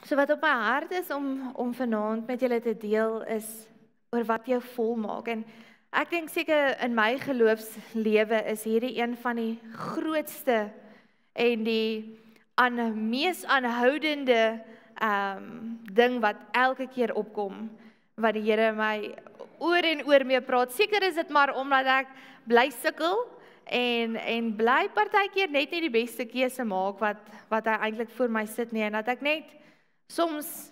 So wat op my hart is om vanaand met julle te deel is oor wat jou vol maak. En ek dink seker in my geloofslewe is hierdie een van die grootste en die mees aanhoudende ding wat elke keer opkom, wat die Here my oor en oor mee praat. Seker is dit maar omdat ek bly sukkel en bly partykeer net nie die beste keuse maak wat hy eintlik voor my sit nie, en dat ek net soms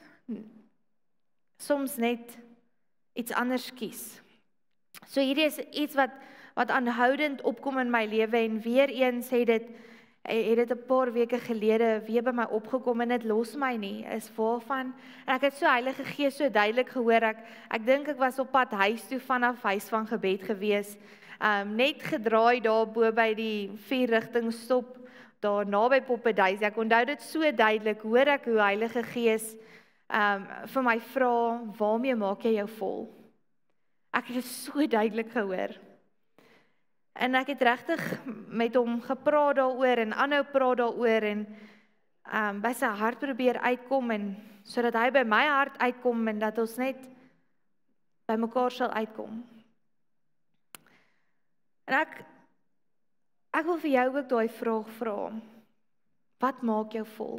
net iets anders kies. So hierdie is iets wat aanhoudend opkom in my lewe, en weer eens het dit 'n paar weke gelede weer by my opgekom, en dit los my nie, is waarvan, en ek het so Heilige Gees so duidelik gehoor, ek dink ek was op pad huis toe vanaf huis van gebed gewees, net gedraai daar bo by die 4-rigting stop, daar naby Poppeduis. Ek onthou dit so duidelik, hoor ek hoe Heilige Gees vir my vra, waarmee maak jy jou vol? Ek het dit so duidelik gehoor. En ek het regtig met hom gepraat daaroor en aanhou praat daaroor en by sy hart probeer uitkom, en sodat hy by my hart uitkom en dat ons net by mekaar sal uitkom. En ek wil vir jou ook daai vraag vra. Wat maak jou vol?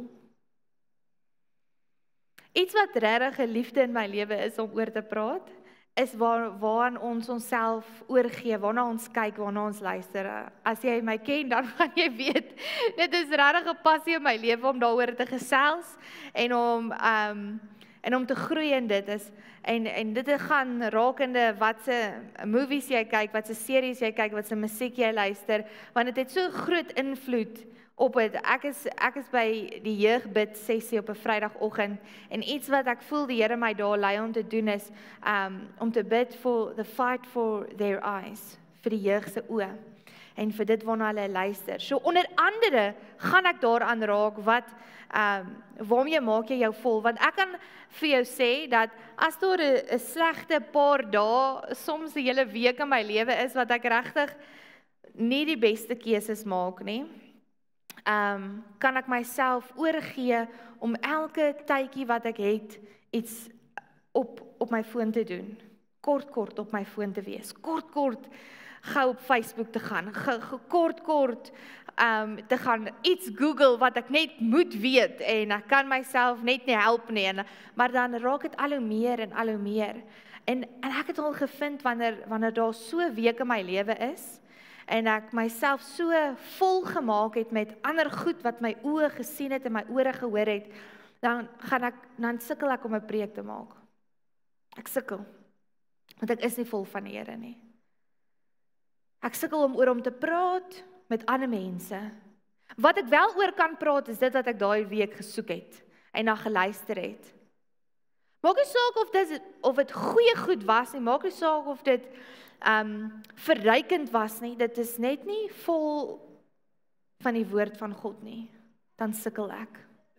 Iets wat regtig 'n liefde in my lewe is om oor te praat, is waaraan ons onsself oorgee, waarna ons kyk, waarna ons luister. As jy my ken, dan gaan jy weet, dit is regtig 'n passie in my lewe om daaroor te gesels en om te groei in dit is. En dit gaan rakende wat se movies jy kyk, wat se series jy kyk, wat se musiek jy luister, want dit het so groot invloed op dit. Ek is by die jeugbid sessie op 'n Vrydagoggend, en iets wat ek voel die Here my daar lei om te doen is om te bid for the fight for their eyes, vir die jeug se oë en vir dit waarna hulle luister. So onder andere gaan ek daaraan raak waarmee maak jy jou vol, want ek kan vir jou sê dat as daar 'n slegte paar dae, soms 'n hele week in my lewe is wat ek regtig nie die beste keuses maak nie, kan ek myself oorgee om elke tydjie wat ek het, iets op my foon te doen. Kort op my foon te wees. Kort gou op Facebook te gaan. Kort te gaan iets Google wat ek net moet weet, en ek kan myself net nie help nie, maar dan raak dit al hoe meer en al hoe meer. En ek het al gevind wanneer daar so 'n week in my lewe is, en ek myself so vol gemaak het met ander goed wat my oë gesien het en my ore gehoor het, dan sukkel ek om 'n preek te maak. Ek sukkel, want ek is nie vol van die Here nie. Ek sukkel om te praat met ander mense. Wat ek wel oor kan praat, is dit wat ek daai week gesoek het en na geluister het. Maak nie saak of dit goeie goed was nie, maak nie saak of dit verrykend was nie, dit is net nie vol van die woord van God nie, dan sukkel ek.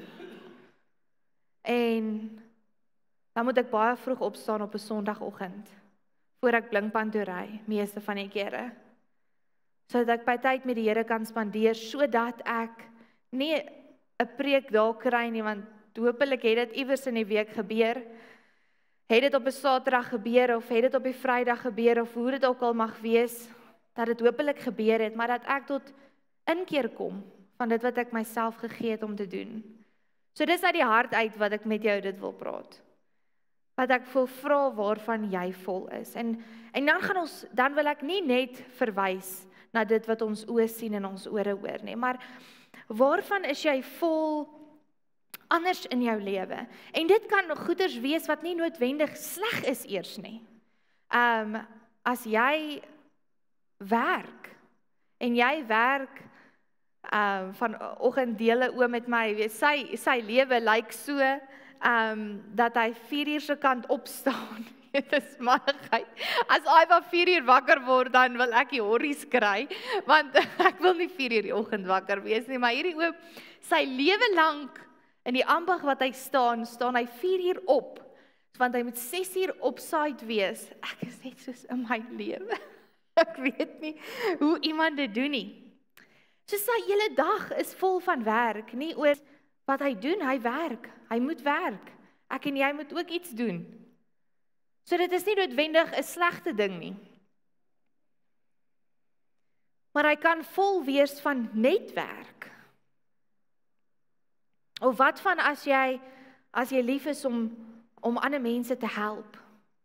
En dan moet ek baie vroeg opstaan op 'n Sondagoggend, voor ek Blinkpan toe ry, meeste van die kere, sodat ek by tyd met die Here kan spandeer, sodat ek nie 'n preek daar kry nie, want hopelik het dit iewers in die week gebeur, het dit op 'n Saterdag gebeur, of het dit op die Vrydag gebeur, of hoe dit ook al mag wees, dat dit hopelik gebeur het, maar dat ek tot inkeer kom van dit wat ek myself gegee het om te doen. So dis uit die hart uit wat ek met jou dit wil praat. Wat ek wil vra waarvan jy vol is. En dan wil ek nie net verwys na dit wat ons oë sien en ons ore hoor nie, maar waarvan is jy vol anders in jou lewe? En dit kan goeders wees wat nie noodwendig sleg is eers nie. As jy werk, en jy werk vanoggend deel 'n oom met my, sy lewe lyk so, dat hy 4 uur se kant opstaan. Dit is malligheid. As hy van 4 uur wakker word, dan wil ek die horries kry, want ek wil nie 4 uur die oggend wakker wees nie, maar hierdie oom, sy lewe lank, in die ambag wat hy staan hy 4 uur op, want hy moet 6 uur op site wees. Ek is net soos in my lewe. Ek weet nie hoe iemand dit doen nie. So sy hele dag is vol van werk, nie oor wat hy doen, hy werk. Hy moet werk. Ek en jy moet ook iets doen. So dit is nie noodwendig 'n slegte ding nie. Maar hy kan vol wees van netwerk. Of wat van as jy lief is om ander mense te help?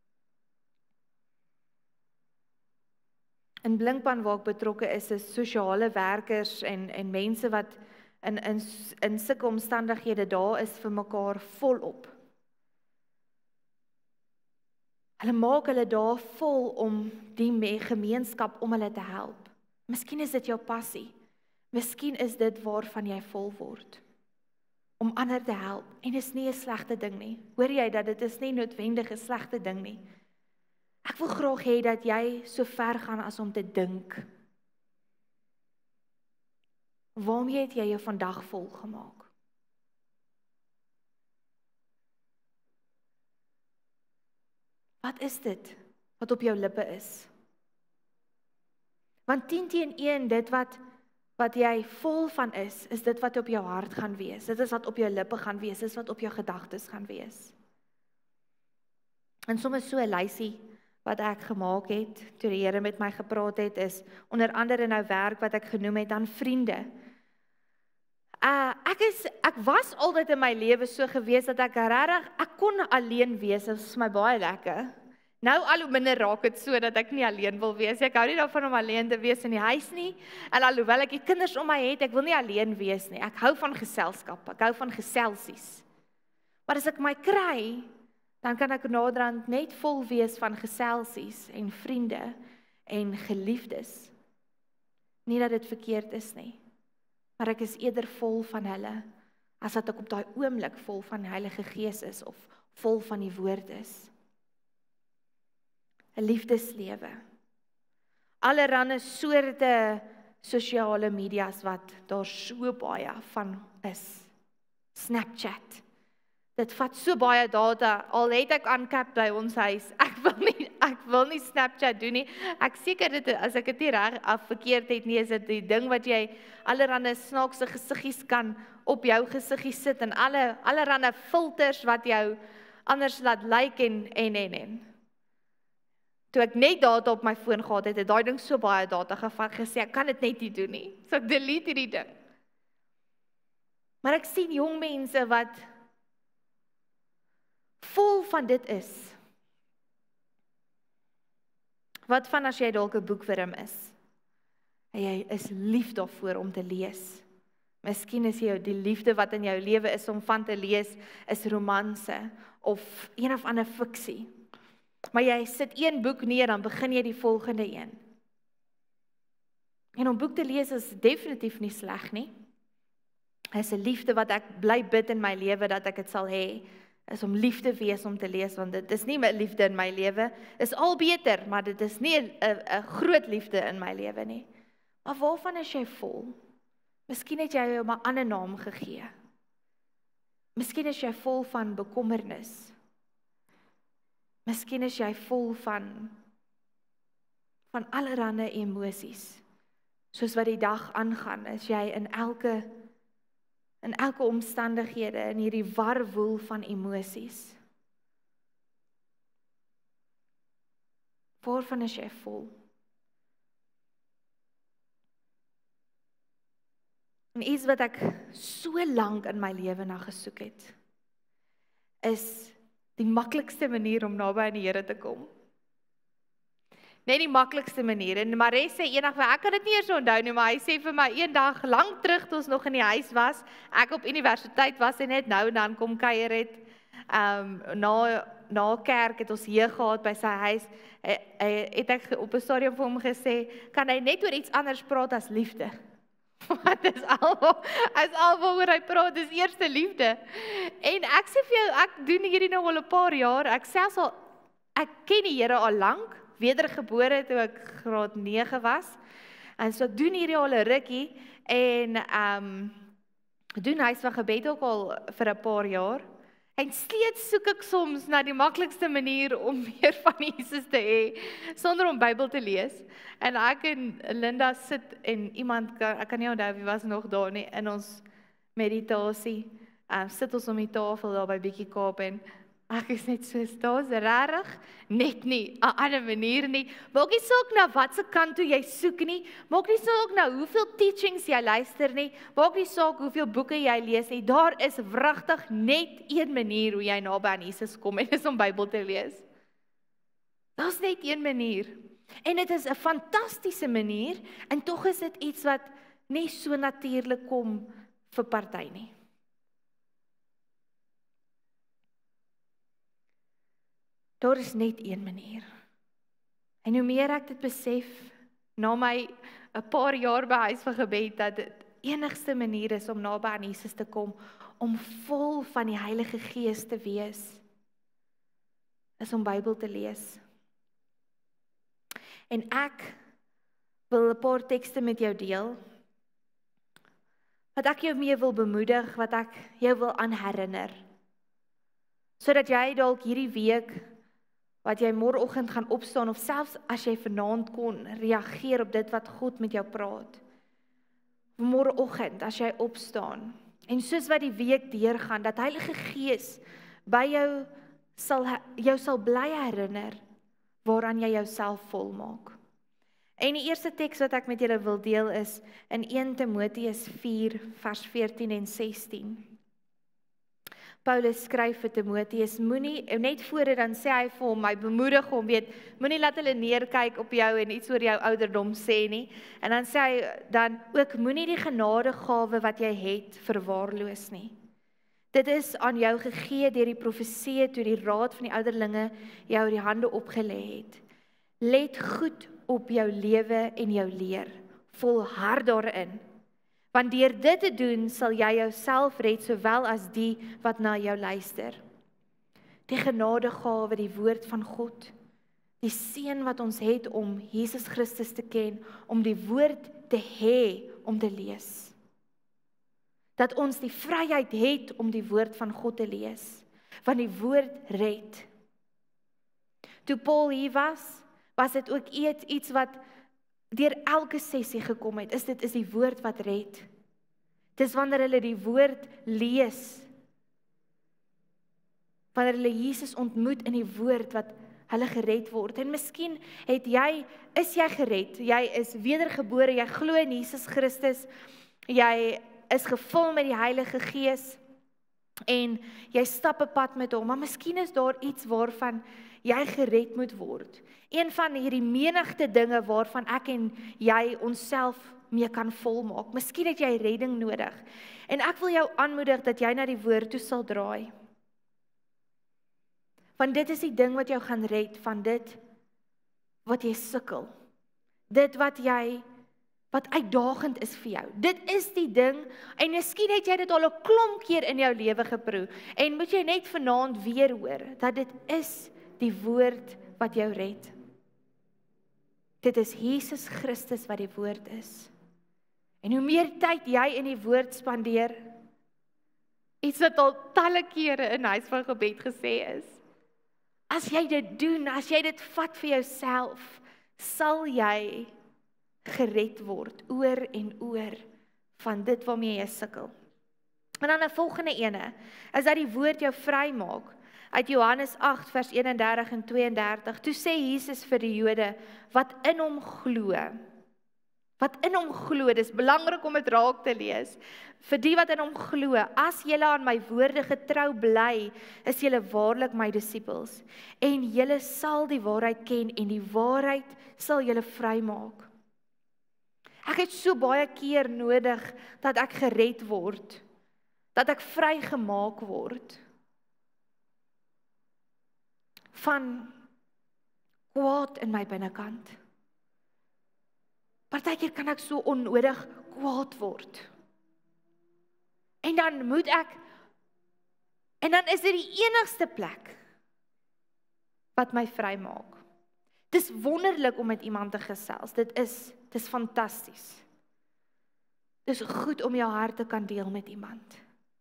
In Blinkpan waar ek betrokke is sosiale werkers en mense wat in sulke omstandighede daar is vir mekaar volop. Hulle maak hulle daar vol om die gemeenskap om hulle te help. Miskien is dit jou passie. Miskien is dit waarvan jy vol word. Om ander te help. En is nie 'n slegte ding nie. Hoor jy dat dit is nie noodwendig 'n slegte ding nie. Ek wil graag hê dat jy so ver gaan as om te dink. Waarmee het jy jou vandag vol gemaak? Wat is dit wat op jou lippe is? Want 10-1, dit wat jy vol van is dit wat op jou hart gaan wees. Dit is wat op jou lippe gaan wees, dit is wat op jou gedagtes gaan wees. En soms so 'n lysie wat ek gemaak het, toe die Here met my gepraat het, is onder andere nou werk wat ek genoem het aan vriende. Ek was altyd in my lewe so gewees dat ek kon alleen wees, dit is vir my baie lekker. Nou al hoe minder raak dit so dat ek nie alleen wil wees. Ek hou nie daarvan om alleen te wees in die huis nie. En alhoewel ek die kinders om my het, ek wil nie alleen wees nie. Ek hou van geselskap, ek hou van geselsies. Maar as ek my kry, dan kan ek naderhand net vol wees van geselsies en vriende en geliefdes. Nie dat dit verkeerd is nie, maar ek is eerder vol van hulle, as dat ek op daai oomblik vol van die Heilige Gees is, of vol van die woord is. 'n liefdeslewe. Allerhande soorte sosiale media's wat daar so baie van is. Snapchat. Dit vat so baie data, al het ek aangekap by ons huis. Ek wil nie Snapchat doen nie. Ek seker dit, as ek dit nie reg af verkeerd het nie, is dit die ding wat jy allerhande snaakse gesiggies kan op jou gesiggie sit en allerhande filters wat jou anders laat lyk en. Toe ek net data op my foon gehad het, daai ding so baie data gevat, gesê, ek kan dit net nie doen nie. So ek delete hierdie ding. Maar ek sien jong mense wat vol van dit is. Wat van as jy dalk 'n boekwurm is? En jy is lief daarvoor om te lees. Miskien is die liefde wat in jou lewe is om van te lees, is romanse, of een of ander fiksie. Maar jy sit een boek neer, dan begin jy die volgende een. En om boek te lees is definitief nie sleg nie. Is 'n liefde wat ek bly bid in my lewe, dat ek dit sal hê, is om lief te wees om te lees, want dit is nie my liefde in my lewe, is al beter, maar dit is nie 'n groot liefde in my lewe nie. Maar waarvan is jy vol? Miskien het jy hom 'n ander naam gegee. Miskien is jy vol van bekommernis. Miskien is jy vol van allerhande emosies. Soos wat die dag aangaan, is jy in elke omstandighede, in hierdie warwoel van emosies. Waarvan is jy vol? En iets wat ek so lank in my lewe na gesoek het, is die maklikste manier om naby aan die Here te kom. Net die maklikste manier. En Mares sê eendag, ek kan dit nie eers onthou nie, maar hy sê vir my eendag, lank terug toe ons nog in die huis was, ek op universiteit was en net nou en dan kom kuier het, na kerk het ons hier gehad by sy huis, het ek op 'n stadium vir hom gesê, kan hy net oor iets anders praat as liefde? Want is alwaar oor hy praat, dis eerste liefde. En ek sê vir jou, ek doen hierdie nou al 'n paar jaar, ek ken die Here al lank, wedergebore toe ek graad 9 was, en so ek doen hierdie al 'n rukkie, en doen huis van gebed ook al vir 'n paar jaar, en steeds soek ek soms na die maklikste manier om meer van Jesus te hê, sonder om Bybel te lees. En ek en Linda sit, en iemand, ek kan nie onthou wie was nog daar nie, in ons meditasie, sit ons om die tafel daar by Bietjie Kaap en ek is net so, daar's rarig, net nie, 'n ander manier nie. Maak nie saak na watse kant toe jy soek nie, maak nie saak na hoeveel teachings jy luister nie, maak nie saak hoeveel boeke jy lees nie, daar is wragtig net een manier hoe jy naby aan Jesus kom, en dis om Bybel te lees. Daar's net een manier, en dit is 'n fantastiese manier, en tog is dit iets wat nie so natuurlik kom vir party nie. Daar is net een manier. En hoe meer ek dit besef, na my 'n paar jaar by huis van gebed, dat dit enigste manier is om naby aan Jesus te kom, om vol van die Heilige Gees te wees, is om Bybel te lees. En ek wil 'n paar tekste met jou deel, wat ek jou mee wil bemoedig, wat ek jou wil aan herinner, sodat jy dalk hierdie week, wat jy môreoggend gaan opstaan, of selfs as jy vanaand kon reageer op dit wat God met jou praat. Môreoggend as jy opstaan, en soos wat die week deurgaan, dat Heilige Gees by jou sal bly herinner waaraan jy jouself volmaak. En die eerste teks wat ek met julle wil deel is in 1 Timoteus 4 vers 14 en 16. Paulus skryf vir Timoteus, moenie, net voor dit dan sê hy vir hom, hy bemoedig hom, moenie laat hulle neerkyk op jou en iets oor jou ouderdom sê nie. En dan sê hy dan ook, moenie die genadegawe wat jy het verwaarloos nie. Dit is aan jou gegee deur die profeseë toe die raad van die ouderlinge jou die hande opgelê het. Let goed op jou lewe en jou leer. Volhard daarin. Want deur dit te doen, sal jy jouself red, sowel as die wat na jou luister. Die genadegawe, die woord van God, die seën wat ons het om Jesus Christus te ken, om die woord te hê om te lees. Dat ons die vryheid het om die woord van God te lees, want die woord red. Toe Paul hier was dit ook iets wat deur elke sessie gekom het, dit is die woord wat red. Dis wanneer hulle die woord lees, wanneer hulle Jesus ontmoet in die woord wat hulle gered word. En miskien is jy gered, jy is wedergebore, jy glo in Jesus Christus, jy is gevul met die Heilige Gees, en jy stap 'n pad met hom, maar miskien is daar iets waarvan jy gered moet word. Een van hierdie menigte dinge waarvan ek en jy onsself mee kan volmaak. Miskien het jy redding nodig. En ek wil jou aanmoedig dat jy na die woord toe sal draai. Want dit is die ding wat jou gaan red van dit wat jy sukkel. Dit wat uitdagend is vir jou. Dit is die ding, en miskien het jy dit al 'n klomp keer in jou lewe geproe, en moet jy net vanaand weer hoor, dat dit is die woord wat jou red. Dit is Jesus Christus wat die woord is. En hoe meer tyd jy in die woord spandeer, iets wat al talle kere in huis van gebed gesê is, as jy dit doen, as jy dit vat vir jouself, sal jy gered word, oor en oor, van dit waarmee jy sukkel. En dan 'n volgende ene, is dat die woord jou vry maak. Uit Johannes 8 vers 31 en 32, toe sê Jesus vir die Jode, wat in hom glo, dis belangrik om dit raak te lees, vir die wat in hom glo, as julle aan my woorde getrou bly, is julle waarlik my disippels, en julle sal die waarheid ken, en die waarheid sal julle vry maak. Ek het so baie keer nodig, dat ek gered word, dat ek vrygemaak word, van kwaad in my binnekant. Partykeer kan ek so onnodig kwaad word. En dan is dit die enigste plek wat my vry maak. Dis wonderlik om met iemand te gesels. Dit is fantasties. Dis goed om jou hart te kan deel met iemand.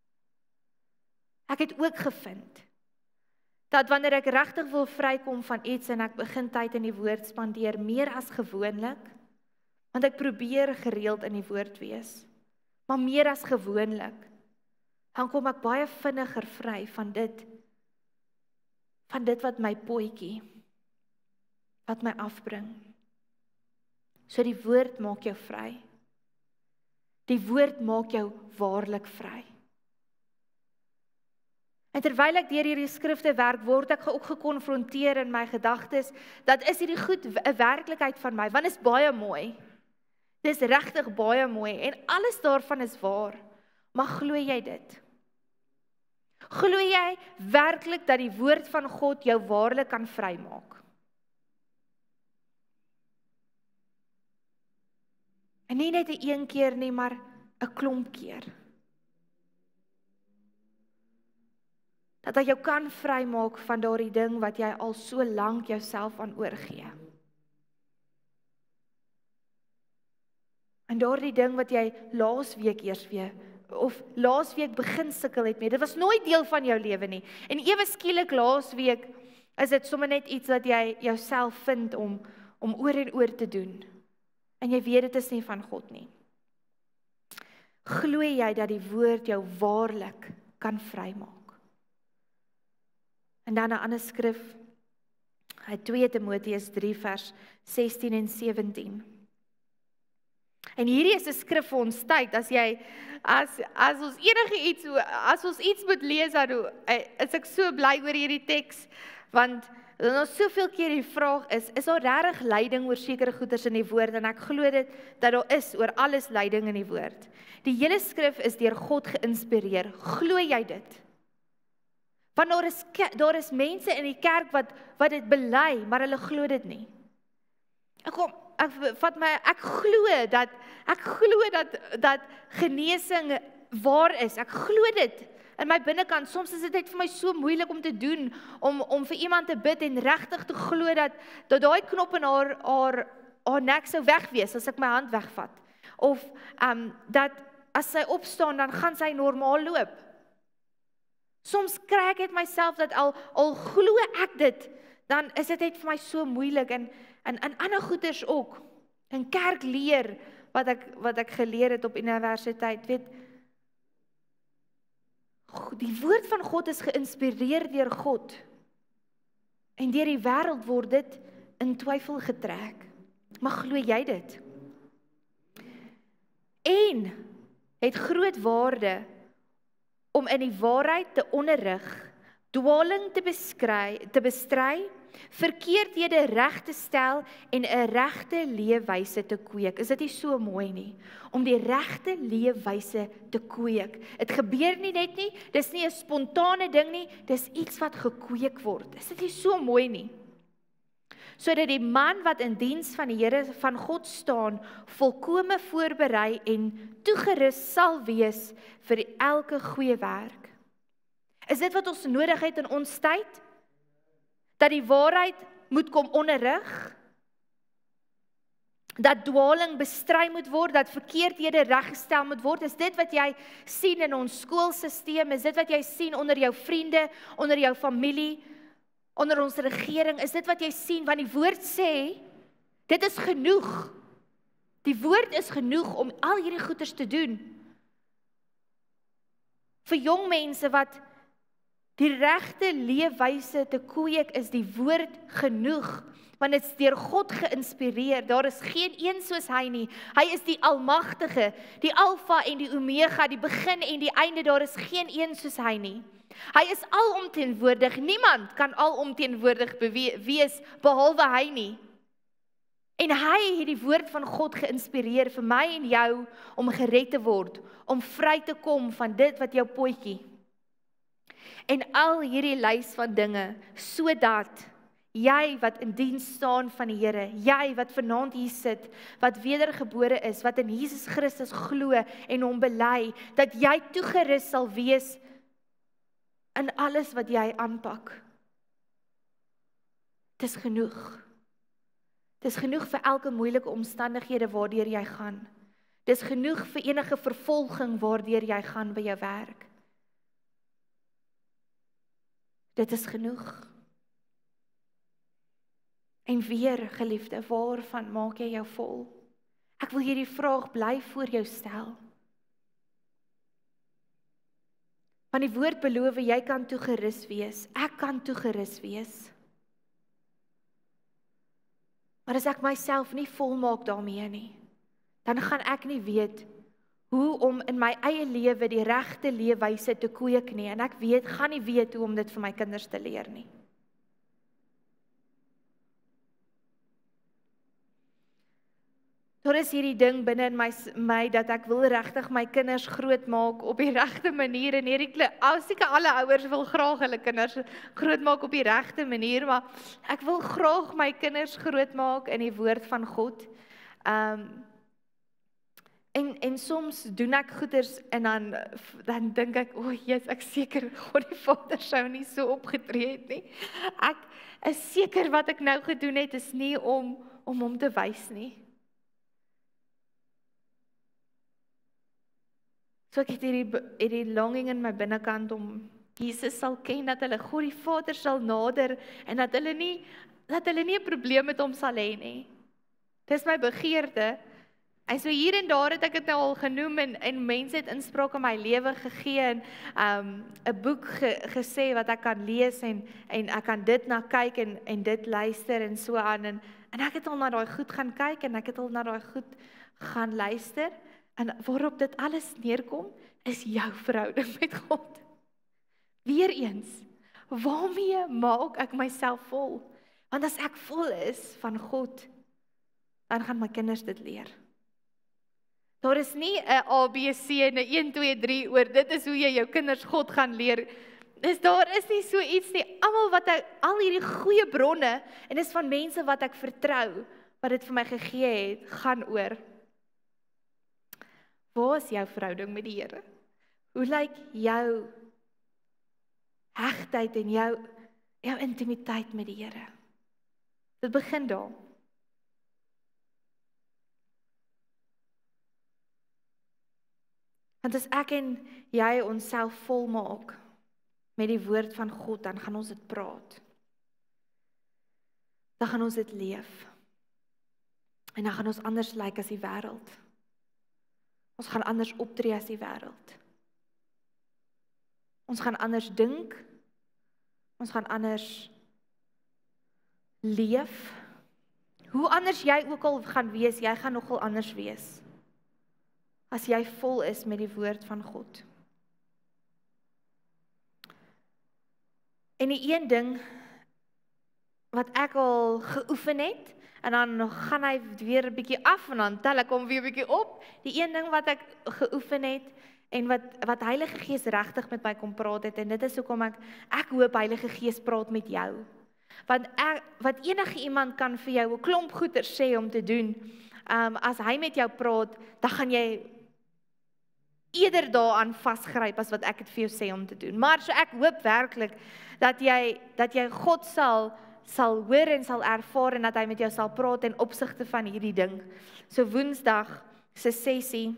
Ek het ook gevind dat wanneer ek regtig wil vrykom van iets en ek begin tyd in die woord spandeer, meer as gewoonlik, want ek probeer gereeld in die woord wees, maar meer as gewoonlik, dan kom ek baie vinniger vry van dit wat my potjie, wat my afbring. So die woord maak jou vry. Die woord maak jou waarlik vry. En terwyl ek deur hierdie skrifte werk, word ek ook gekonfronteer in my gedagtes, dat is hierdie goed 'n werklikheid van my, want is baie mooi. Dis regtig baie mooi, en alles daarvan is waar. Maar glo jy dit? Glo jy werklik dat die woord van God jou waarlik kan vrymaak? En nie net 'n een keer nie, maar 'n klomp keer. Dat hy jou kan vrymaak van daardie ding wat jy al so lank jouself aan oorgee. En daardie ding wat jy laasweek eers weer, of laasweek begin sukkel het mee, dit was nooit deel van jou lewe nie. En ewe skielik laasweek is dit sommer net iets wat jy jouself vind om oor en oor te doen. En jy weet dit is nie van God nie. Glo jy dat die woord jou waarlik kan vrymaak? En dan 'n ander skrif, 2 Timoteus 3 vers 16 en 17. En hierdie is 'n skrif vir ons tyd, as ons enige iets, as ons iets moet lees, dan is ek so bly oor hierdie teks, want dan soveel keer die vraag is daar regtig leiding oor sekere goeders in die woord, en ek glo dit, dat daar is oor alles leiding in die woord. Die hele skrif is deur God geïnspireer, glo jy dit? Want daar is mense in die kerk wat dit bely, maar hulle glo dit nie. Ek glo dat genesing waar is. Ek glo dit in my binnekant. Soms is dit net vir my so moeilik om te doen, om vir iemand te bid en regtig te glo dat daai knop in haar nek sou wegwees as ek my hand wegvat. Of dat as sy opstaan, dan gaan sy normaal loop. Soms kry ek dit myself dat al glo ek dit, dan is dit net vir my so moeilik, en ander goeders ook. In kerk leer, wat ek geleer het op universiteit, weet, die woord van God is geïnspireer deur God, en deur die wêreld word dit in twyfel getrek. Maar glo jy dit? En het groot waarde om in die waarheid te onderrig, dwaling te bestry, verkeerdhede reg te stel en 'n regte leefwyse te kweek. Is dit nie so mooi nie? Om die regte leefwyse te kweek. Dit gebeur nie net nie, dis nie 'n spontane ding nie, dis iets wat gekweek word. Is dit nie so mooi nie? Sodat die man wat in diens van die Here van God staan, volkome voorberei en toegerus sal wees vir elke goeie werk. Is dit wat ons nodig het in ons tyd? Dat die waarheid moet kom onderrig, dat dwaling bestry moet word, dat verkeerdhede reggestel moet word. Is dit wat jy sien in ons skoolstelsel? Is dit wat jy sien onder jou vriende, onder jou familie, onder ons regering? Is dit wat jy sien? Want die woord sê, dit is genoeg. Die woord is genoeg om al hierdie goeders te doen. Vir jong mense wat die regte leefwyse te kweek, is die woord genoeg, want dit is deur God geïnspireer. Daar is geen een soos hy nie. Hy is die Almagtige, die Alfa en die Omega, die begin en die einde. Daar is geen een soos hy nie. Hy is alomteenwoordig. Niemand kan alomteenwoordig wees behalwe hy nie. En hy het die woord van God geïnspireer vir my en jou om gered te word, om vry te kom van dit wat jou potjie. En al hierdie lys van dinge, sodat jy wat in diens staan van die Here, jy wat vanaand hier sit, wat wedergebore is, wat in Jesus Christus glo en hom bely, dat jy toegerus sal wees in alles wat jy aanpak. Dis genoeg. Dis genoeg vir elke moeilike omstandighede waardeur jy gaan. Dis genoeg vir enige vervolging waardeur jy gaan by jou werk. Dit is genoeg. En weer, geliefde, waarvan maak jy jou vol? Ek wil hierdie vraag bly voor jou stel. Want die woord beloof, jy kan toegerus wees. Ek kan toegerus wees. Maar as ek myself nie volmaak daarmee nie, dan gaan ek nie weet hoe om in my eie lewe die regte leefwyse te kweek nie. En ek gaan nie weet hoe om dit vir my kinders te leer nie. Daar is hierdie ding binne in my dat ek wil regtig my kinders grootmaak op die regte manier en seker alle ouers wil graag hulle kinders grootmaak op die regte manier, maar ek wil graag my kinders grootmaak in die woord van God. En soms doen ek goeders en dan dink ek, ek seker God die Vader sou nie so opgetree het nie. Ek is seker wat ek nou gedoen het is nie om hom te wys nie. So ek het hierdie longing in my binnekant om Jesus sal ken, dat hulle God die Vader sal nader en dat hulle nie 'n probleem met hom sal hê nie. Dis my begeerte. En so hier en daar het ek dit nou al genoem en mense het inspraak in my lewe gegee en 'n boek gesê wat ek kan lees en ek kan dit na kyk en dit luister en so aan en ek het al na daai goed gaan kyk en ek het al na daai goed gaan luister. En waarop dit alles neerkom, is jou verhouding met God. Weereens, waarmee maak ek myself vol? Want as ek vol is van God, dan gaan my kinders dit leer. Daar is nie 'n ABC en 'n 1, 2, 3 oor dit is hoe jy jou kinders God gaan leer. Daar is nie so iets nie. Al hierdie goeie bronne, en dis van mense wat ek vertrou, wat dit vir my gegee het, gaan oor. Waar is jou verhouding met die Here? Hoe lyk jou hegtheid en jou intimiteit met die Here? Dit begin daar. Want as ek en jy onsself volmaak met die woord van God, dan gaan ons dit praat. Dan gaan ons dit leef. En dan gaan ons anders lyk as die wêreld. Ons gaan anders optree as die wêreld. Ons gaan anders dink. Ons gaan anders leef. Hoe anders jy ook al gaan wees, jy gaan nogal anders wees. As jy vol is met die woord van God. En die een ding wat ek al geoefen het, en dan gaan hy weer 'n bietjie af en dan tel ek hom weer 'n bietjie op. Die een ding wat ek geoefen het en wat Heilige Gees regtig met my kom praat het, en dit is hoekom ek hoop Heilige Gees praat met jou. Want wat enige iemand kan vir jou 'n klomp goeie sê om te doen, as hy met jou praat, dan gaan jy eerder daaraan vasgryp as wat ek het vir jou sê om te doen. Maar so ek hoop werklik dat jy God sal hoor en sal ervaar en dat hy met jou sal praat in opsigte van hierdie ding. So Woensdag se sessie.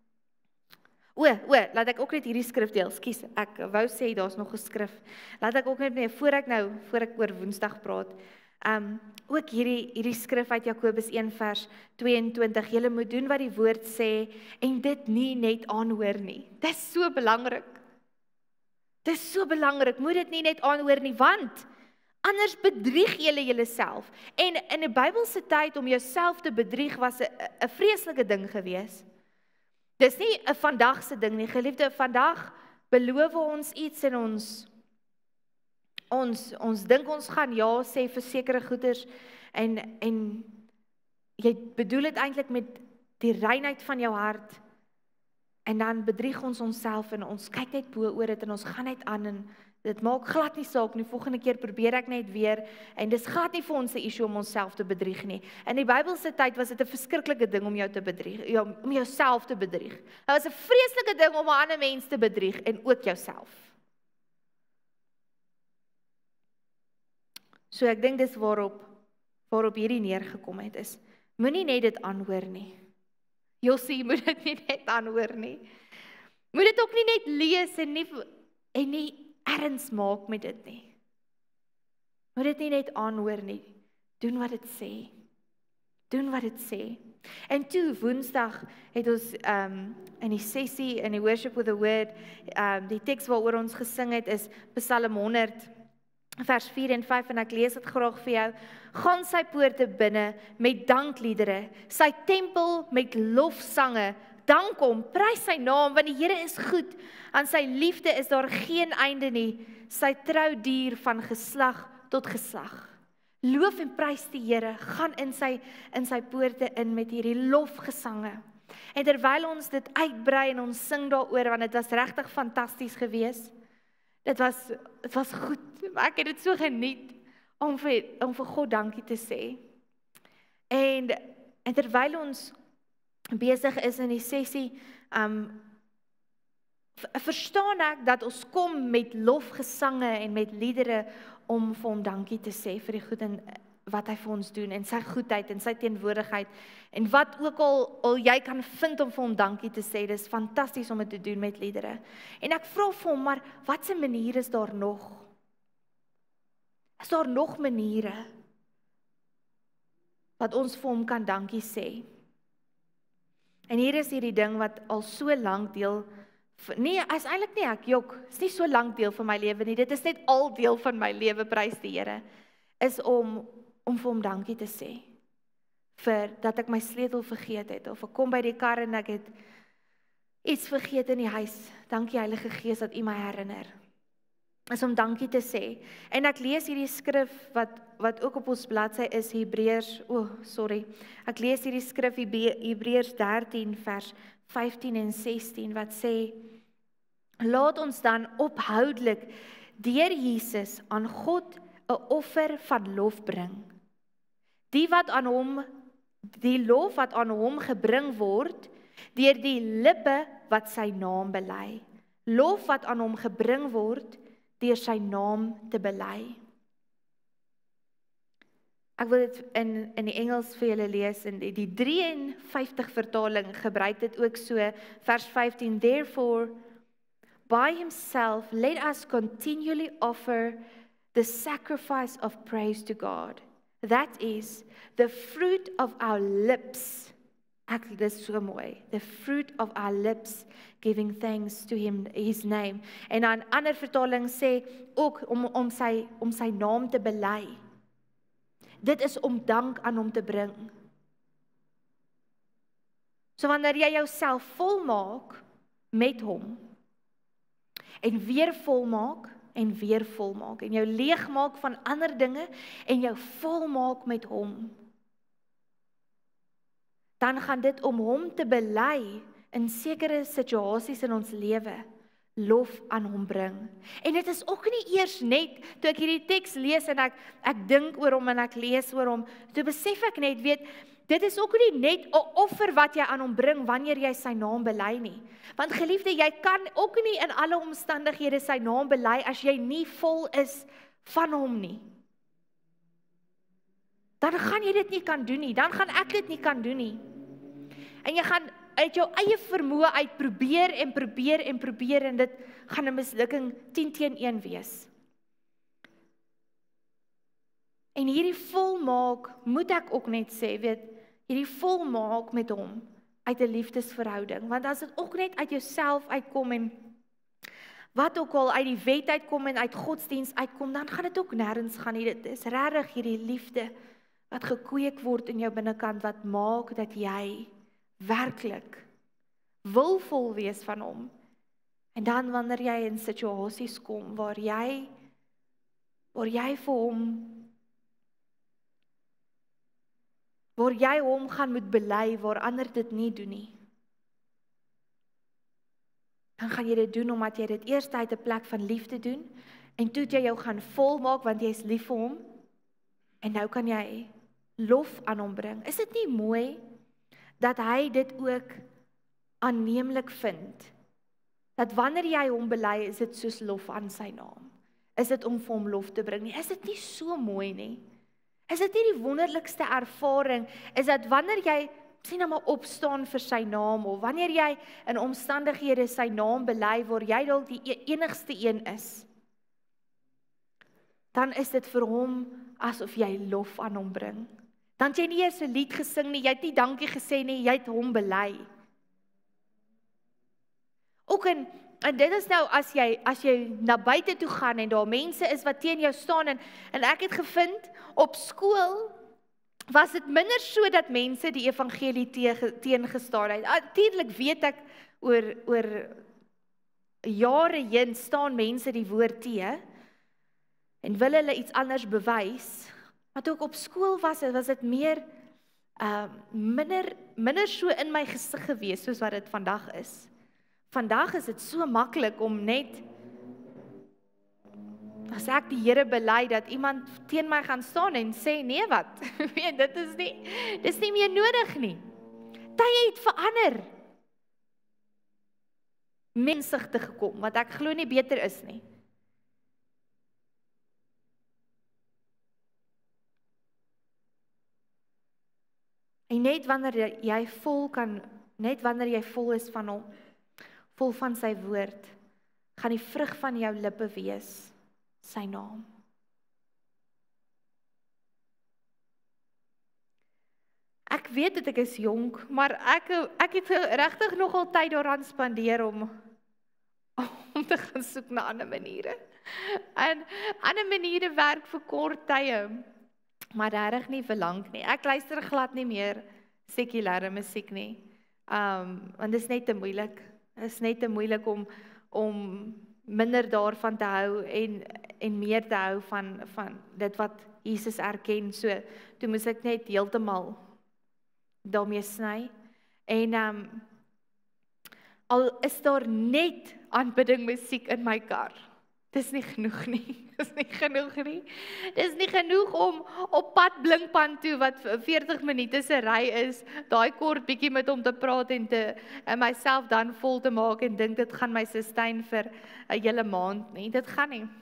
Laat ek ook net hierdie skrif deel. Skus, ek wou sê daar's nog 'n skrif. Laat ek ook net voor ek oor Woensdag praat. Ook hierdie skrif uit Jakobus 1 vers 22. Julle moet doen wat die woord sê en dit nie net aanhoor nie. Dis so belangrik. Dis so belangrik. Moet dit nie net aanhoor nie, want anders bedrieg julle julleself. En in die Bybelse tyd om jouself te bedrieg was 'n vreeslike ding gewees. Dis nie 'n vandagse ding nie, geliefde. Vandag beloof ons iets en ons dink ons gaan ja sê vir sekere goeders en jy bedoel dit eintlik met die reinheid van jou hart en dan bedrieg ons onsself en ons kyk net bo oor dit en ons gaan net aan en dit maak glad nie saak nie, volgende keer probeer ek net weer en dis glad nie vir ons 'n issue om onsself te bedrieg nie. In die Bybelse tyd was dit 'n verskriklike ding om jou te bedrieg, om jouself te bedrieg. Dit was 'n vreeslike ding om 'n ander mens te bedrieg en ook jouself. So ek dink dis waarop hierdie neergekom het is, moenie net dit aanhoor nie. Josie, moet dit nie net aanhoor nie. Moet dit ook nie net lees en nie erns maak met dit nie. Moet dit nie net aanhoor nie. Doen wat dit sê. Doen wat dit sê. En toe Woensdag het ons in die sessie in die Worship with the Word, die teks waaroor ons gesing het is Psalm 100 vers 4 en 5 en ek lees dit graag vir jou. Gaan sy poorte binne met dankliedere, sy tempel met lofsange. Dank hom, prys sy naam, want die Here is goed. Aan sy liefde is daar geen einde nie. Sy trou duur van geslag tot geslag. Loof en prys die Here, gaan in sy poorte in met hierdie lofgesange. En terwyl ons dit uitbrei en ons sing daaroor, want dit was regtig fantasties geweest. Dit was goed. Ek het dit so geniet om vir God dankie te sê. En terwyl ons besig is in die sessie, verstaan ek dat ons kom met lofgesange en met liedere om vir hom dankie te sê vir die goed en wat hy vir ons doen en sy goedheid en sy teenwoordigheid en wat ook al jy kan vind om vir hom dankie te sê. Dis fantasties om dit te doen met liedere. En ek vra vir hom, maar watse maniere is daar nog? Is daar nog maniere wat ons vir hom kan dankie sê? En hier is hierdie ding wat al so lank deel, nee, is eintlik nie ek jok, is nie so lank deel van my lewe nie, dit is net al deel van my lewe, prys die Here, is om vir hom dankie te sê, vir dat ek my sleutel vergeet het, of ek kom by die kar en ek het iets vergeet in die huis, dankie Heilige Gees dat U my herinner, is om dankie te sê, en ek lees hierdie skrif wat ook op ons bladsy is, ek lees hierdie skrif Hebreërs 13 vers 15 en 16 wat sê, laat ons dan ophoudelik deur Jesus aan God 'n offer van lof bring. Die lof wat aan hom gebring word deur die lippe wat sy naam bely. Lof wat aan hom gebring word deur sy naam te bely. Ek wil dit in die Engels vir julle lees, en die 53 vertaling gebruik dit ook so, vers 15, therefore, by himself, let us continually offer the sacrifice of praise to God. That is, the fruit of our lips, dit is so mooi, the fruit of our lips, giving thanks to him, his name. En dan ander vertaling sê, ook om sy naam te bely. Dit is om dank aan hom te bring. So wanneer jy jouself volmaak met hom, en weer volmaak, en jou leegmaak van ander dinge, en jou volmaak met hom, dan gaan dit om hom te bely, in sekere situasies in ons lewe, lof aan hom bring. En dit is ook nie eers net, toe ek hierdie teks lees en ek dink oor hom en ek lees oor hom, toe besef ek net, dit is ook nie net 'n offer wat jy aan hom bring wanneer jy sy naam bely nie. Want geliefde, jy kan ook nie in alle omstandighede sy naam bely as jy nie vol is van hom nie. Dan gaan jy dit nie kan doen nie, dan gaan ek dit nie kan doen nie. En jy gaan uit jou eie vermoë uit probeer en dit gaan 'n mislukking 10-1 wees. En hierdie volmaak, moet ek ook net sê, hierdie volmaak met hom uit 'n liefdesverhouding, want as dit ook net uit jouself uitkom en wat ook al uit die wet uitkom en uit godsdiens uitkom, dan gaan dit ook nêrens gaan nie. Dit is regtig hierdie liefde wat gekweek word in jou binnekant wat maak dat jy werklik wil vol wees van hom. En dan wanneer jy in situasies kom waar jy vir hom gaan moet bely waar ander dit nie doen nie. Dan gaan jy dit doen omdat jy dit eers uit 'n plek van liefde doen en toe jy jou gaan volmaak want jy is lief vir hom en nou kan jy lof aan hom bring. Is dit nie mooi dat hy dit ook aanneemlik vind? Dat wanneer jy hom bely, is dit soos lof aan sy naam. Is dit om vir hom lof te bring nie? Is dit nie so mooi nie? Is dit nie die wonderlikste ervaring, is dat wanneer jy, sien nou maar opstaan vir sy naam, of wanneer jy in omstandighede sy naam bely, waar jy dalk die enigste een is, dan is dit vir hom asof jy lof aan hom bring. Dan het jy nie eers 'n lied gesing nie, jy het nie dankie gesê nie, jy het hom bely. Ook en dit is nou as jy na buite toe gaan en daar mense is wat teen jou staan en ek het gevind op skool was dit minder so dat mense die evangelie teengestaan het. Natuurlik weet ek oor jare heen staan mense die woord teë en wil hulle iets anders bewys. Maar toe ek op skool was dit meer minder so in my gesig gewees soos wat dit vandag is. Vandag is dit so maklik om net as ek die Here bely dat iemand teen my gaan staan en sê nee wat. Weet, dis nie meer nodig nie. Tye het verander. Mensig te gekom wat ek glo nie beter is nie. En net wanneer jy vol is van hom, vol van sy woord, gaan die vrug van jou lippe wees sy naam. Ek weet dat ek is jonk, maar ek het regtig nogal tyd daaraan spandeer om te gaan soek na ander maniere. En ander maniere werk vir kort tye, maar regtig nie vir lank nie. Ek luister glad nie meer sekulêre musiek nie. Want dit is net te moeilik. Dit is net te moeilik om minder daarvan te hou en meer te hou van dit wat Jesus erken. So, toe moes ek net heeltemal daarmee sny. En al is daar net aanbidding musiek in my kar. Dis nie genoeg nie. Dis nie genoeg nie. Dis nie genoeg om op pad Blinkpan toe wat 40 minute se ry is, daai kort bietjie met hom te praat en myself dan vol te maak en dink dit gaan my sustain vir 'n hele maand nie. Dit gaan nie.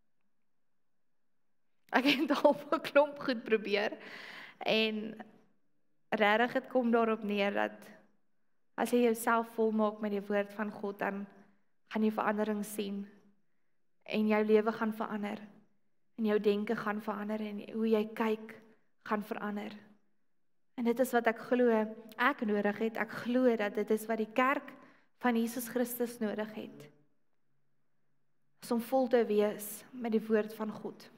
Ek het al 'n klomp goed probeer en regtig dit kom daarop neer dat as jy jouself volmaak met die woord van God, dan gaan jy verandering sien. En jou lewe gaan verander. En jou denke gaan verander. En hoe jy kyk gaan verander. En dit is wat ek glo ek nodig het. Ek glo dat dit is wat die kerk van Jesus Christus nodig het. Om vol te wees met die woord van God.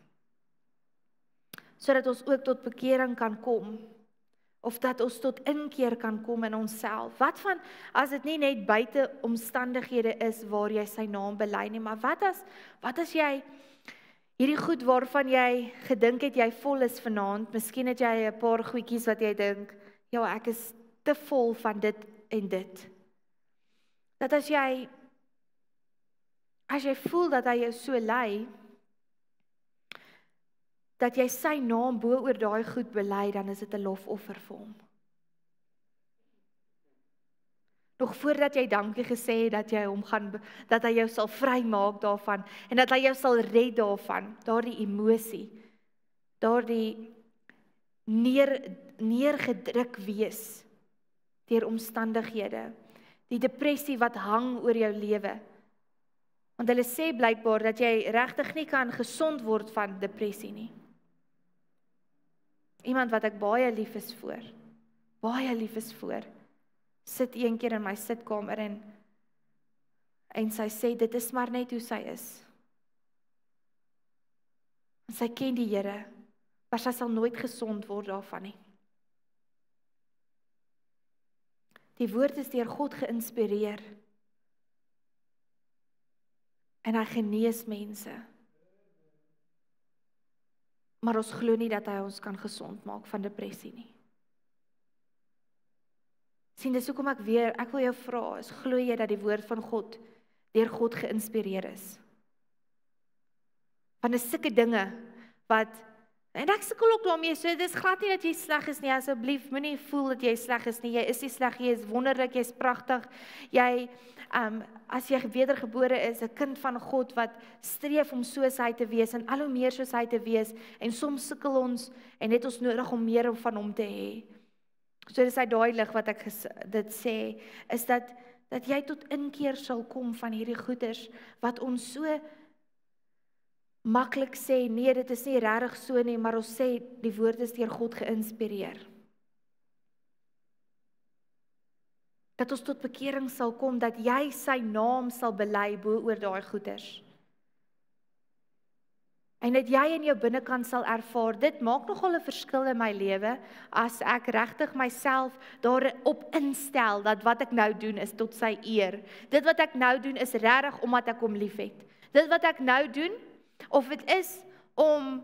Sodat ons ook tot bekering kan kom. Of dat ons tot inkeer kan kom in onsself. Wat van, as dit nie net buite omstandighede is waar jy sy naam bely nie, maar wat as jy hierdie goed waarvan jy gedink het jy vol is vanaand, miskien het jy 'n paar goedjies wat jy dink, ja, ek is te vol van dit en dit. Dat as jy voel dat hy jou so lei, dat jy sy naam bo oor daai goed bely, dan is dit 'n lofoffer vir hom. Nog voordat jy dankie gesê het dat hy jou sal vrymaak daarvan en dat hy jou sal red daarvan, daardie emosie, daardie neergedruk wees deur omstandighede, die depressie wat hang oor jou lewe. Want hulle sê blykbaar dat jy regtig nie kan gesond word van depressie nie. Iemand wat ek baie lief is voor, sit een keer in my sitkamer en sy sê, dit is maar net hoe sy is. En sy ken die Here, maar sy sal nooit gesond word daarvan nie. Die woord is deur God geïnspireer. En hy genees mense. Maar ons glo nie dat hy ons kan gesond maak van depressie nie. Sien, dis hoekom ek wil jou vra, glo jy dat die woord van God deur God geïnspireer is? Want dis sulke dinge wat, en ek sukkel ook daarmee, so dis glad nie dat jy sleg is nie, asseblief, moenie voel dat jy sleg is nie, jy is nie sleg, jy is wonderlik, jy is pragtig, jy, as jy wedergebore is, 'n kind van God wat streef om soos hy te wees, en al hoe meer soos hy te wees, en soms sukkel ons, en het ons nodig om meer van hom te hê. So dis hy daai lig wat ek dit sê, is dat jy tot inkeer sal kom van hierdie goeders, wat ons so maklik sê, nee, dit is nie regtig so nie, maar ons sê, die woord is deur God geïnspireer. Dat ons tot bekering sal kom, dat jy sy naam sal bely bo oor daai goeders. En dat jy in jou binnekant sal ervaar, dit maak nogal 'n verskil in my lewe, as ek regtig myself daarop instel, dat wat ek nou doen is tot sy eer. Dit wat ek nou doen is regtig omdat ek hom liefhet. Dit wat ek nou doen, of dit is om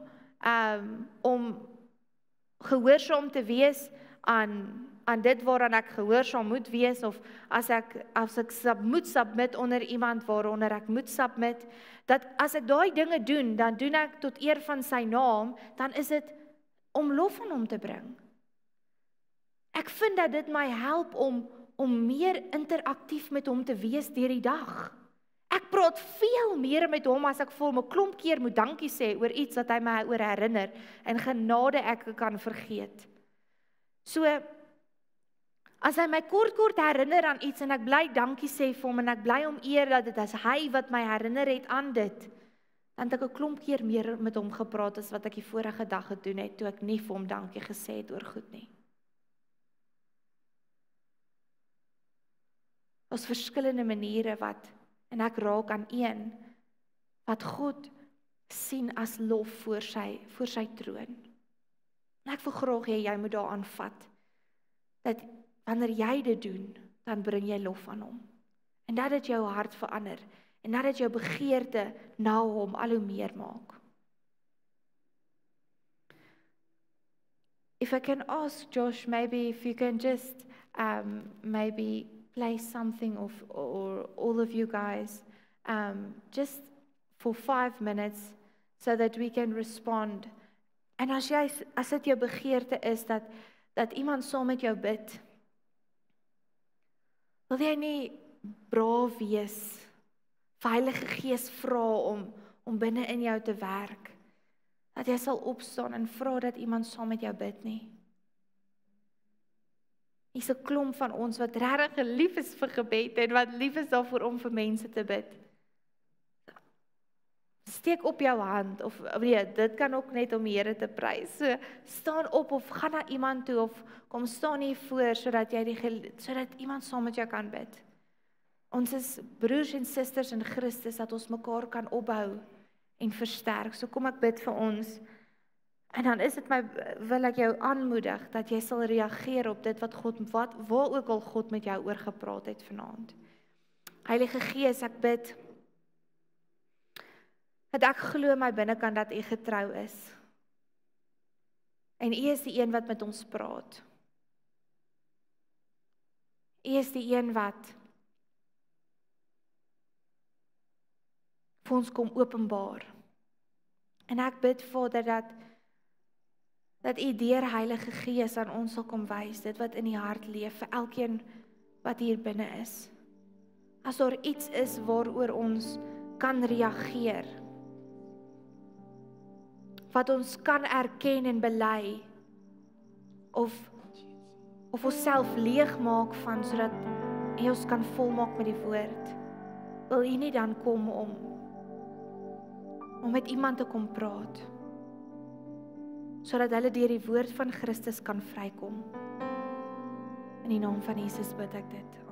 gehoorsaam te wees aan dit waaraan ek gehoorsaam moet wees, of as ek moet submit onder iemand waaronder ek moet submit, dat as ek daai dinge doen, dan doen ek tot eer van sy naam, dan is dit om lof aan hom te bring. Ek vind dat dit my help om meer interaktief met hom te wees deur die dag. Ek praat veel meer met hom as ek vir hom 'n klomp keer moet dankie sê oor iets wat hy my oor herinner, en genade ek kan vergeet. So, as hy my kort herinner aan iets en ek bly dankie sê vir hom en ek bly om eer dat dit is hy wat my herinner het aan dit, dan het ek 'n klomp keer meer met hom gepraat as wat ek die vorige dag gedoen het toe ek nie vir hom dankie gesê het oor goed nie. Ons verskillende maniere en ek raak aan een wat God sien as lof voor sy troon. En ek wil graag hê jy moet daaraan vat dat wanneer jy dit doen, dan bring jy lof aan hom. En dat dit jou hart verander, en dat dit jou begeerte na hom al hoe meer maak. If I can ask Josh, maybe if you can just maybe play something or all of you guys, just for 5 minutes, so that we can respond. En as dit jou begeerte is, dat iemand saam met jou bid, wil jy nie braaf wees, vir Heilige Gees vra om binne in jou te werk, dat jy sal opstaan en vra dat iemand saam met jou bid nie. Hier's 'n klomp van ons wat regtig lief is vir gebed, en wat lief is daarvoor om vir mense te bid. Steek op jou hand, of nee, dit kan ook net om die Here te prys. So, staan op of gaan na iemand toe, of kom staan hier voor, sodat iemand saam met jou kan bid. Ons is broers en susters in Christus, dat ons mekaar kan opbou en versterk. So kom ek bid vir ons. En dan wil ek jou aanmoedig, dat jy sal reageer op dit waar ook al God met jou oor gepraat het vanaand. Heilige Gees, ek bid, dat ek glo in my binnekant dat U getrou is. En U is die een wat met ons praat. U is die een wat vir ons kom openbaar. En ek bid, Vader, dat U deur Heilige Gees aan ons sal kom wys, dit wat in die hart leef, vir elkeen wat hier binne is. As daar iets is waaroor ons kan reageer, wat ons kan erken en bely, of onsself leeg maak van, sodat U ons kan volmaak met die woord, wil U nie dan kom om met iemand te kom praat, sodat hulle deur die woord van Christus kan vrykom. In die naam van Jesus bid ek dit.